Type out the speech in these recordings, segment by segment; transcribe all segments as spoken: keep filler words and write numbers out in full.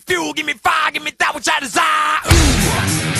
fuel, give me fire, give me that which I desire. Ooh.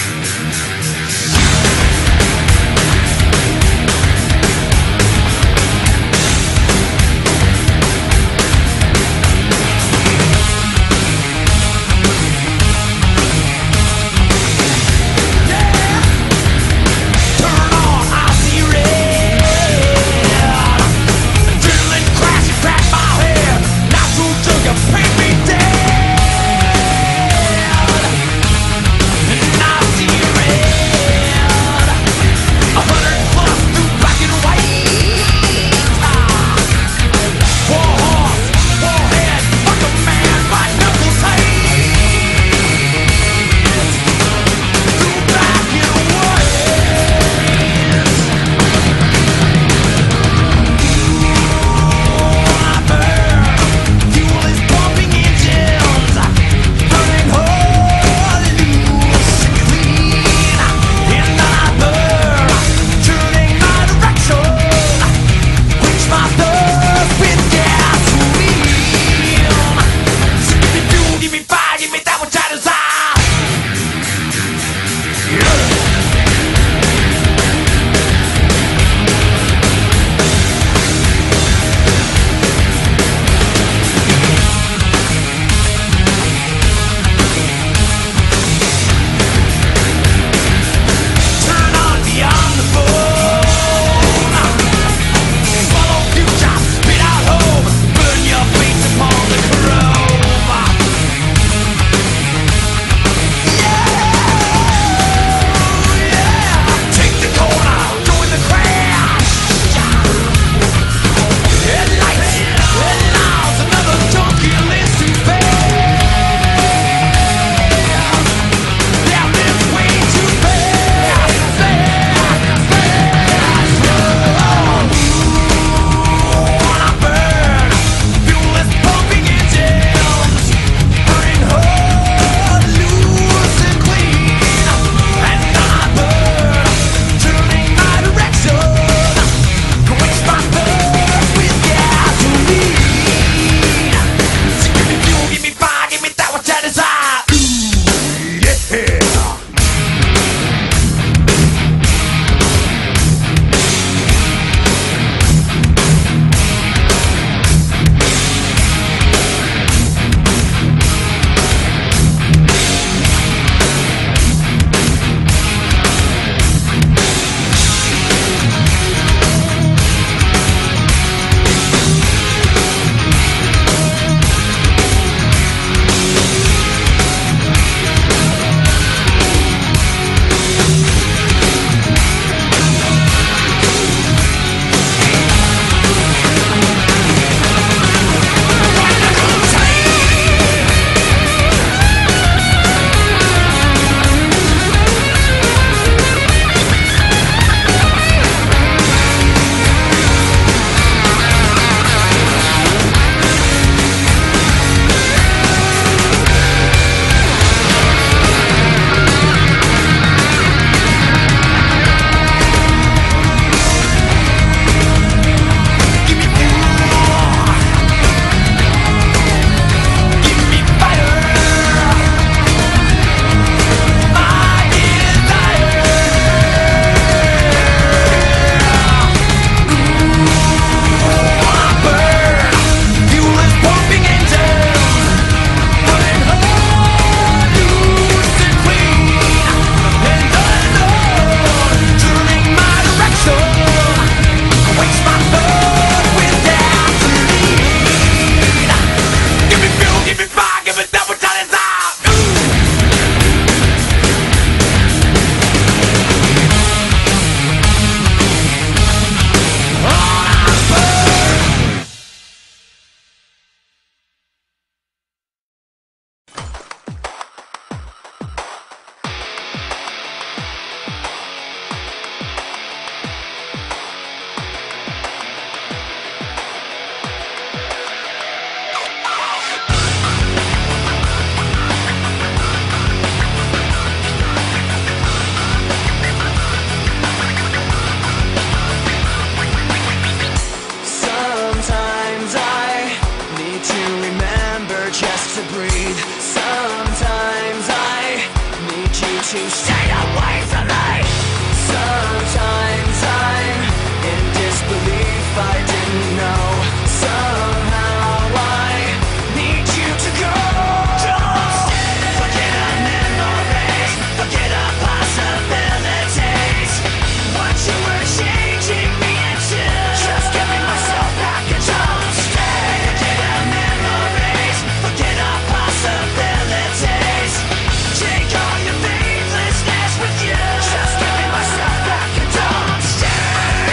to stay away from me. Sometimes I'm in disbelief, I didn't know. Somehow I Need you to go. Forget our memories, forget our possibilities. What you were changing me into, just giving myself back and don't stay. Forget our memories, forget our possibilities. Take all your faithlessness with you, just giving myself back and don't stay.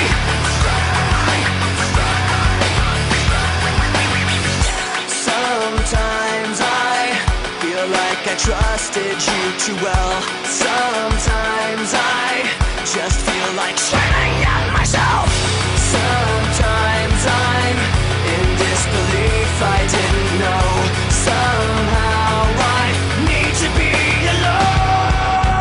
Sometimes I feel like I trusted you too well. Sometimes I just feel like Screaming at myself. Sometimes I'm in disbelief, I didn't know. Somehow I Need to be alone.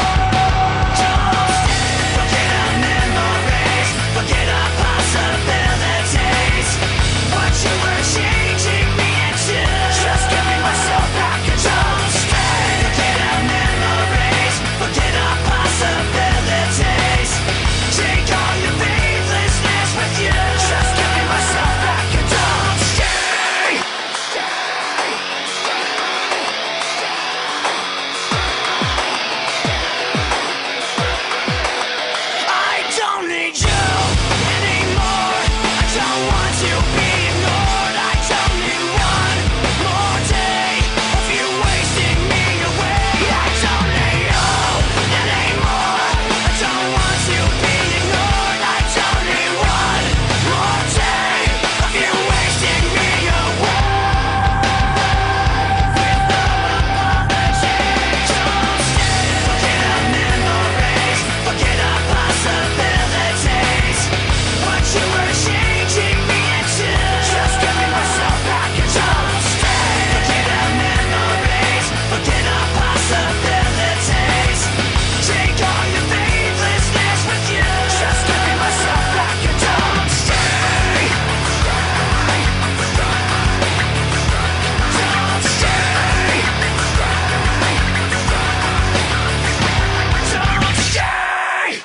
Forget our memories, forget our possibilities. What you were changing me into, just giving myself back and don't stay. Forget our memories, forget our possibilities. Take all your faithlessness with you, just giving myself back and don't stay. I don't need you anymore. I don't want to be ignored. I don't need one more day of you wasting me away. I don't need you anymore. I don't want to be ignored. I don't need one more day of you wasting me away. With no apologies, don't stay. Forget our memories, forget our possibilities. What you were changing me into, just giving myself back and don't stay. Forget our memories, forget our possibilities. Take all your faithlessness with you, just giving myself back and don't stay. Don't stay. Don't stay.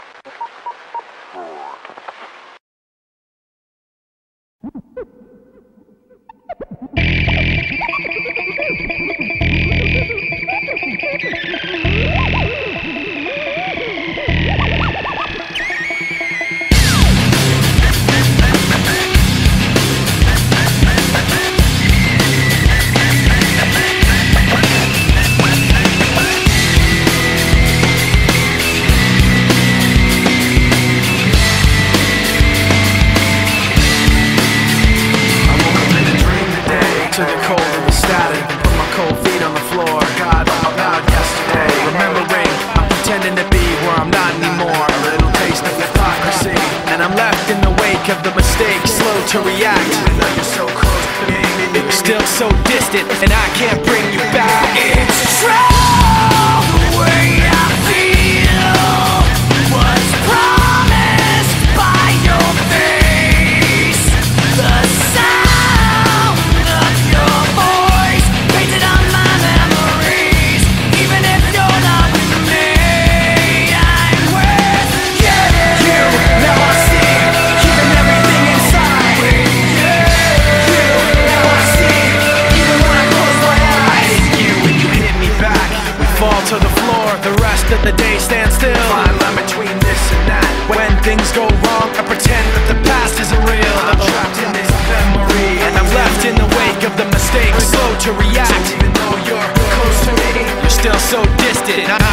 To the cold of the static, put my cold feet on the floor. God, I'm out yesterday. Remembering, I'm pretending to be where I'm not anymore. A little taste of hypocrisy, and I'm left in the wake of the mistake, slow to react. Even though you're so close to me, it's still so distant, and I can't bring you back. It's true, the way I feel was promised by your face. The sound of your voice painted on my memories. Even if you're not with me, I'm with you. You, now I see, keeping everything inside. You, now I see, even when I close my eyes. You, when you hit me back, we fall to the floor. The rest of the day stands still. Fine line between this and that. When things go wrong, I pretend that the past isn't real. I'm trapped in this memory, and I'm left in the wake of the mistake, slow to react. Even though you're close to me, you're still so distant. I